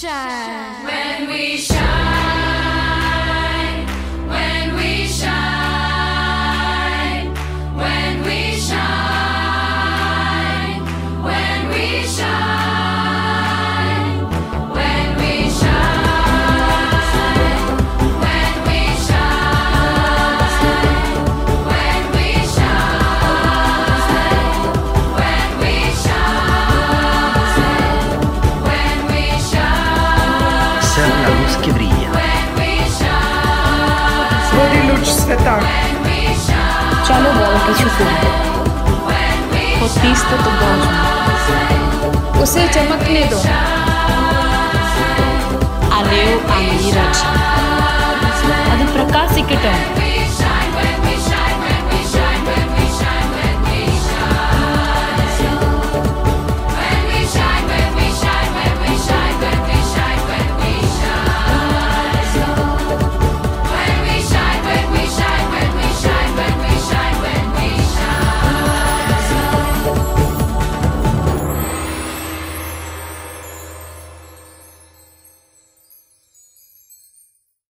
shine. When we shine, when we shine, when we shine, when we shine, when we shine, when we shine, when we shine, when we shine, when we shine. Ser la luz que brilla. Svodi luč sveta. चलो बोल কিছু করি वो तीस तो बोझ उसे चमकने दो. అలేవ్ ఆ నీరజ్ అది ప్రకాశికటం